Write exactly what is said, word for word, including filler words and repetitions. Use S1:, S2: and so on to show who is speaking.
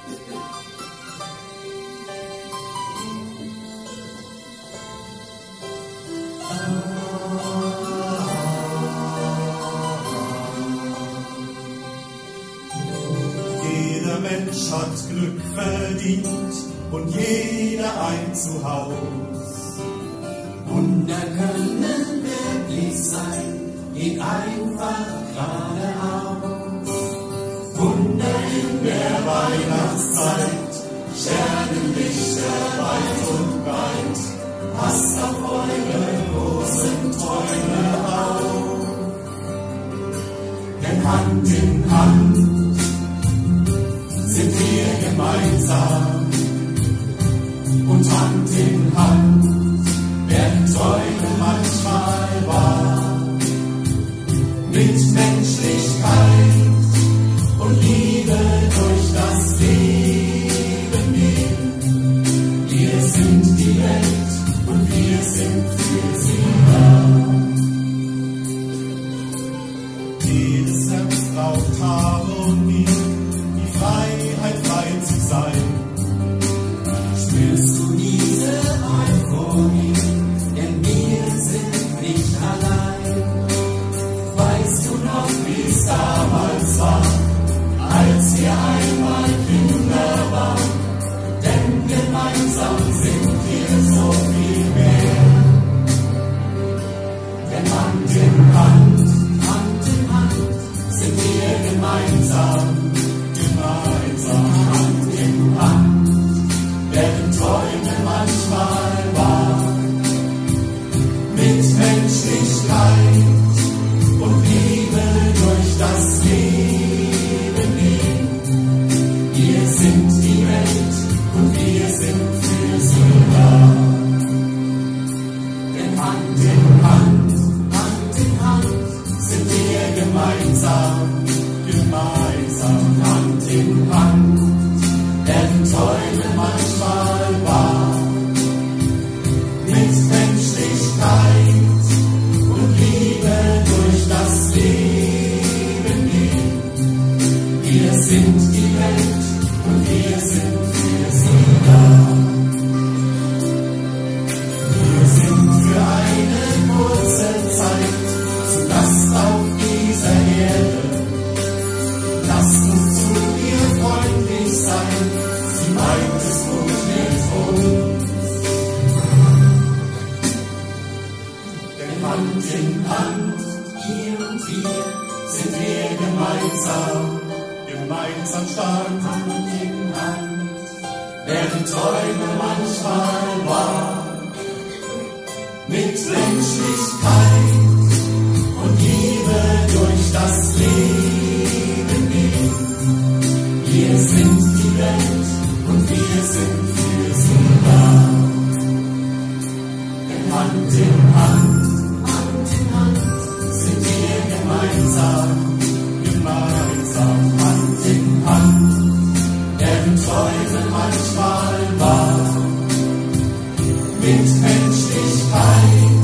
S1: Jeder Mensch hat Glück verdient und jeder ein Zuhause.
S2: Wunder können wirklich sein, geht einfach geradeaus. Wunder in der Weihnachtszeit, Sternenlichter weit und breit. Passt auf eure großen Träume auf. Denn Hand in Hand sind wir gemeinsam und Hand in Hand werden Träume manchmal wahr. Mit Menschlichkeit und Liebe durch das Leben gehen. Wir sind die Welt und wir sind für sie da.
S1: Jedes Herz braucht Harmonie, die Freiheit, frei zu sein.
S2: Spürst du diese Euphorie? Denn wir sind nicht allein. Weißt du noch, wie es damals war, als wir einmal Kinder waren? Denn gemeinsam sind wir so viel mehr. Denn Hand in Hand, Hand in Hand sind wir gemeinsam, gemeinsam Hand in Hand werden Träume manchmal wahr. Mit Menschlichkeit und Liebe durch das Leben gehen. Wir sind die Welt und wir sind für sie da. Denn Hand in Hand, Hand in Hand sind wir gemeinsam, gemeinsam Hand in Hand werden Träume manchmal wahr. Mit Menschlichkeit und Liebe durch das Leben gehen. Wir sind die Welt und wir sind für sie da. Wir sind für eine kurze Zeit zu Gast auf dieser Erde. Lasst uns zu ihr freundlich sein, sie meint es gut mit uns. Denn Hand in Hand, ihr und wir, sind wir gemeinsam,
S1: Gemeinsam stark,
S2: Hand in Hand, werden Träume manchmal wahr. Mit Menschlichkeit und Liebe durch das Leben gehen. Wir sind die Welt und wir sind für sie da. Denn Hand in Hand, Hand in Hand sind wir gemeinsam, gemeinsam Hand in Hand werden Träume manchmal wahr. Mit Menschlichkeit